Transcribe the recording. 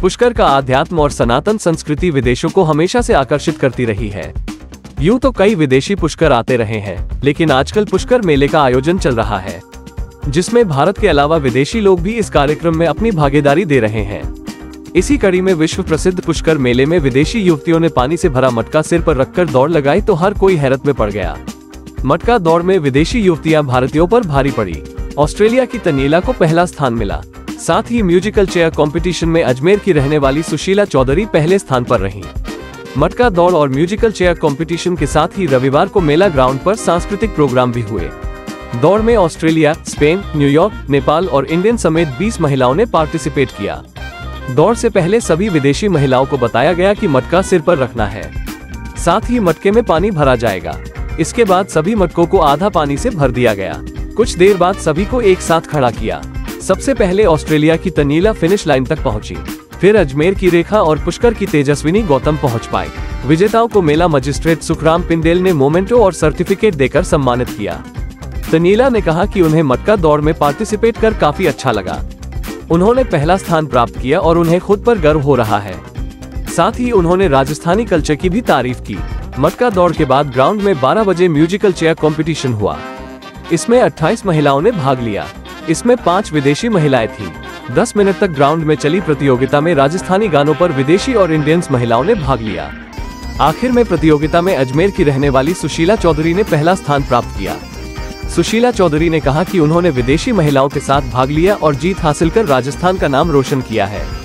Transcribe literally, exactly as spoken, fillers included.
पुष्कर का आध्यात्म और सनातन संस्कृति विदेशों को हमेशा से आकर्षित करती रही है। यूं तो कई विदेशी पुष्कर आते रहे हैं, लेकिन आजकल पुष्कर मेले का आयोजन चल रहा है, जिसमें भारत के अलावा विदेशी लोग भी इस कार्यक्रम में अपनी भागीदारी दे रहे हैं। इसी कड़ी में विश्व प्रसिद्ध पुष्कर मेले में विदेशी युवतियों ने पानी से भरा मटका सिर पर रखकर दौड़ लगाई तो हर कोई हैरत में पड़ गया। मटका दौड़ में विदेशी युवतियां भारतीयों पर भारी पड़ी। ऑस्ट्रेलिया की तनीला को पहला स्थान मिला। साथ ही म्यूजिकल चेयर कंपटीशन में अजमेर की रहने वाली सुशीला चौधरी पहले स्थान पर रहीं। मटका दौड़ और म्यूजिकल चेयर कंपटीशन के साथ ही रविवार को मेला ग्राउंड पर सांस्कृतिक प्रोग्राम भी हुए। दौड़ में ऑस्ट्रेलिया, स्पेन, न्यूयॉर्क, नेपाल और इंडियन समेत बीस महिलाओं ने पार्टिसिपेट किया। दौड़ से पहले सभी विदेशी महिलाओं को बताया गया कि मटका सिर पर रखना है, साथ ही मटके में पानी भरा जाएगा। इसके बाद सभी मटकों को आधा पानी से भर दिया गया। कुछ देर बाद सभी को एक साथ खड़ा किया। सबसे पहले ऑस्ट्रेलिया की तनीला फिनिश लाइन तक पहुंची, फिर अजमेर की रेखा और पुष्कर की तेजस्विनी गौतम पहुंच पाए। विजेताओं को मेला मजिस्ट्रेट सुखराम पिंदेल ने मोमेंटो और सर्टिफिकेट देकर सम्मानित किया। तनीला ने कहा कि उन्हें मटका दौड़ में पार्टिसिपेट कर काफी अच्छा लगा। उन्होंने पहला स्थान प्राप्त किया और उन्हें खुद पर गर्व हो रहा है। साथ ही उन्होंने राजस्थानी कल्चर की भी तारीफ की। मटका दौड़ के बाद ग्राउंड में बारह बजे म्यूजिकल चेयर कंपटीशन हुआ। इसमें अट्ठाईस महिलाओं ने भाग लिया। इसमें पांच विदेशी महिलाएं थीं। दस मिनट तक ग्राउंड में चली प्रतियोगिता में राजस्थानी गानों पर विदेशी और इंडियंस महिलाओं ने भाग लिया। आखिर में प्रतियोगिता में अजमेर की रहने वाली सुशीला चौधरी ने पहला स्थान प्राप्त किया। सुशीला चौधरी ने कहा कि उन्होंने विदेशी महिलाओं के साथ भाग लिया और जीत हासिल कर राजस्थान का नाम रोशन किया है।